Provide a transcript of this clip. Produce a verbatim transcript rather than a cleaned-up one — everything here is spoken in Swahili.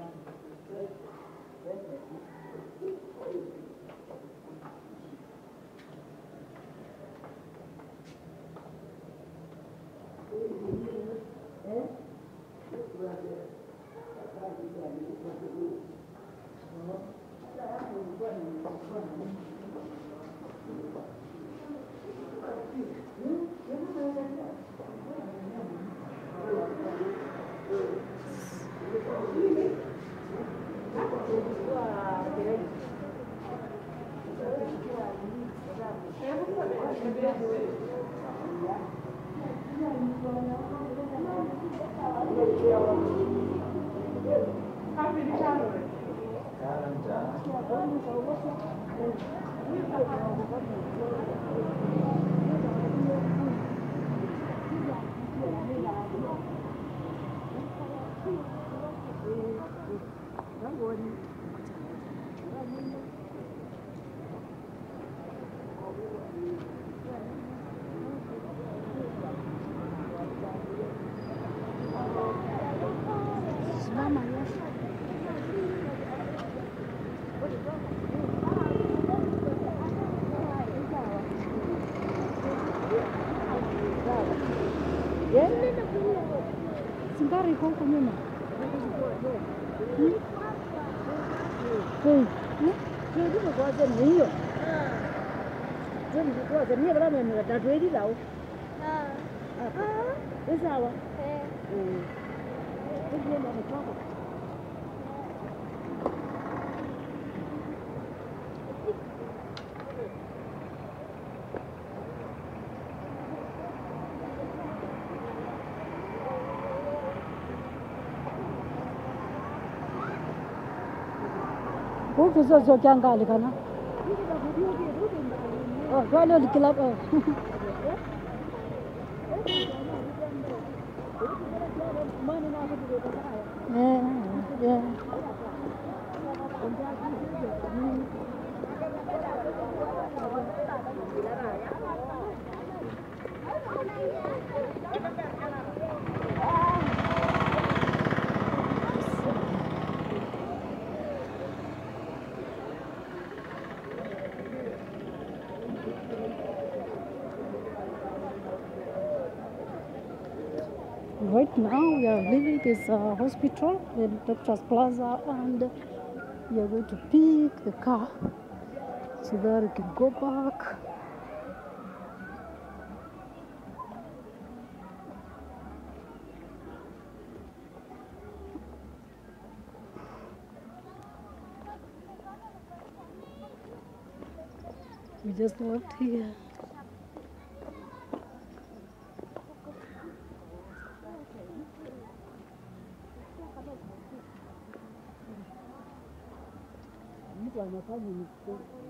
Singari kau kemana? Hmm? Hey, hmm? Jadi tu kau jadi ni yo. Jadi tu kau jadi ni berapa ni? Dah dua di lau. Ah. Ah. Bisa apa? Eh. Hmm. Ini dia nak apa? Kau kisah so kya kali kana? Oh, kau ada di kelab. Eh, eh. Right now we are leaving this uh, hospital, the Doctors Plaza, and we are going to pick the car so that we can go back. We just left here. Wanafanya mistake.